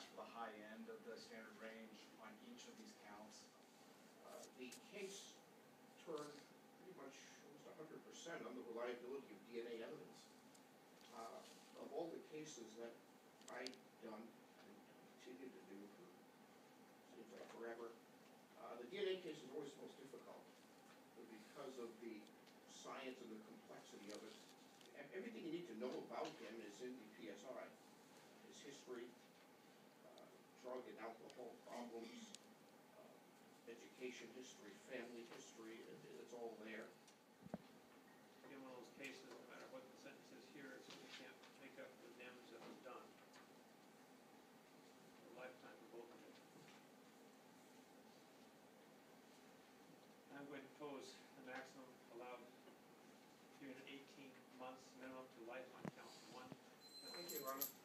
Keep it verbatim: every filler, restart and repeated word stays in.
ask for the high end of the standard range on each of these counts? Uh, the case turned pretty much almost one hundred percent on the reliability of D N A evidence. Uh, of all the cases that I've done and continue to do for seems like forever, uh, the D N A case is always the most difficult because of the science and the complexity of it. Everything you need to know about him is in the P S I. His history, uh, drug and alcohol problems, uh, education history, family history, it, it's all there. In one of those cases, no matter what the sentence is here, it's we can't make up the damage that was done. A lifetime for both of them. I'm going to propose the maximum allowed three hundred eighteen months, minimum to life on count one. Thank you, Ron.